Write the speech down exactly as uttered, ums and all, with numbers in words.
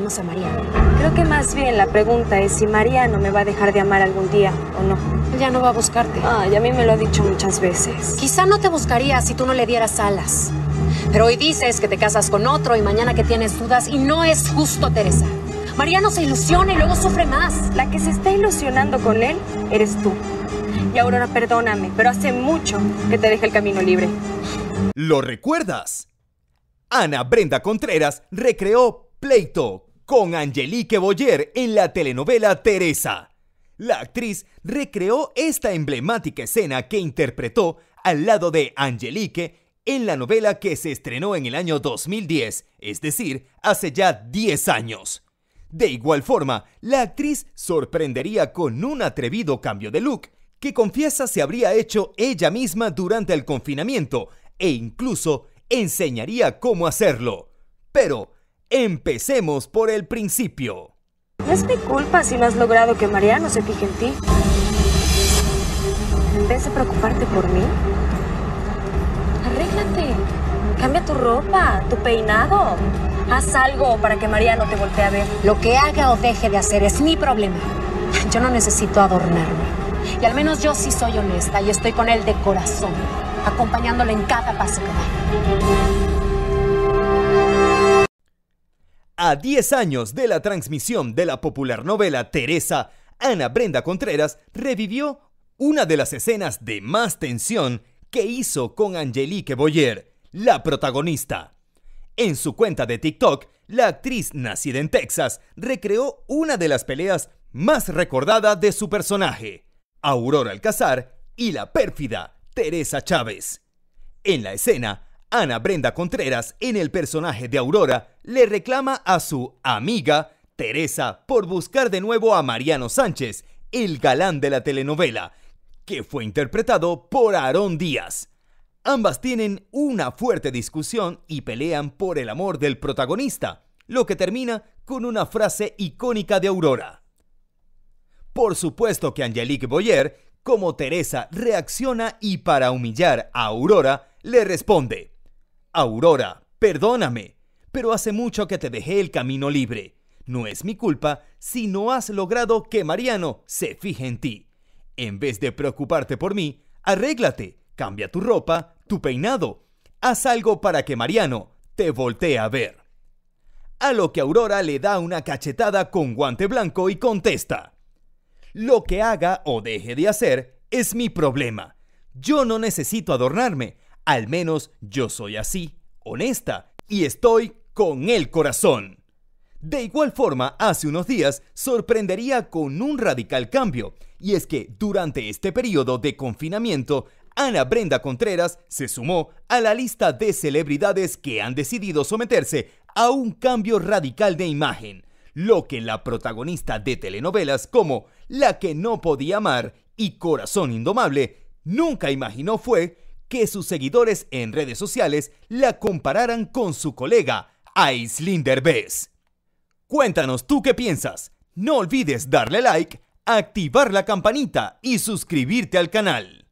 a Mariano. Creo que más bien la pregunta es si Mariano me va a dejar de amar algún día o no. Ya no va a buscarte. Ay, a mí me lo ha dicho muchas veces. Quizá no te buscaría si tú no le dieras alas. Pero hoy dices que te casas con otro y mañana que tienes dudas y no es justo, Teresa. Mariano se ilusiona y luego sufre más. La que se está ilusionando con él eres tú. Y Aurora, perdóname, pero hace mucho que te dejé el camino libre. ¿Lo recuerdas? Ana Brenda Contreras recreó Pleito con Angelique Boyer en la telenovela Teresa. La actriz recreó esta emblemática escena que interpretó al lado de Angelique en la novela que se estrenó en el año dos mil diez, es decir, hace ya diez años. De igual forma, la actriz sorprendería con un atrevido cambio de look que confiesa se habría hecho ella misma durante el confinamiento e incluso enseñaría cómo hacerlo. Pero empecemos por el principio. No es mi culpa si no has logrado que Mariano se fije en ti. En vez de preocuparte por mí, arréglate. Cambia tu ropa, tu peinado. Haz algo para que Mariano te voltee a ver. Lo que haga o deje de hacer es mi problema. Yo no necesito adornarme. Y al menos yo sí soy honesta y estoy con él de corazón, acompañándole en cada paso que da. A diez años de la transmisión de la popular novela Teresa, Ana Brenda Contreras revivió una de las escenas de más tensión que hizo con Angelique Boyer, la protagonista. En su cuenta de TikTok, la actriz nacida en Texas recreó una de las peleas más recordadas de su personaje, Aurora Alcázar y la pérfida Teresa Chávez. En la escena, Ana Brenda Contreras, en el personaje de Aurora, le reclama a su amiga Teresa por buscar de nuevo a Mariano Sánchez, el galán de la telenovela, que fue interpretado por Aarón Díaz. Ambas tienen una fuerte discusión y pelean por el amor del protagonista, lo que termina con una frase icónica de Aurora. Por supuesto que Angelique Boyer, como Teresa, reacciona y para humillar a Aurora, le responde: Aurora, perdóname, pero hace mucho que te dejé el camino libre. No es mi culpa si no has logrado que Mariano se fije en ti. En vez de preocuparte por mí, arréglate, cambia tu ropa, tu peinado. Haz algo para que Mariano te voltee a ver. A lo que Aurora le da una cachetada con guante blanco y contesta: lo que haga o deje de hacer es mi problema. Yo no necesito adornarme. Al menos yo soy así, honesta, y estoy con el corazón. De igual forma, hace unos días sorprendería con un radical cambio, y es que durante este periodo de confinamiento, Ana Brenda Contreras se sumó a la lista de celebridades que han decidido someterse a un cambio radical de imagen, lo que la protagonista de telenovelas como La que no podía amar y Corazón Indomable nunca imaginó fue que sus seguidores en redes sociales la compararan con su colega Aislinn Derbez. Cuéntanos tú qué piensas. No olvides darle like, activar la campanita y suscribirte al canal.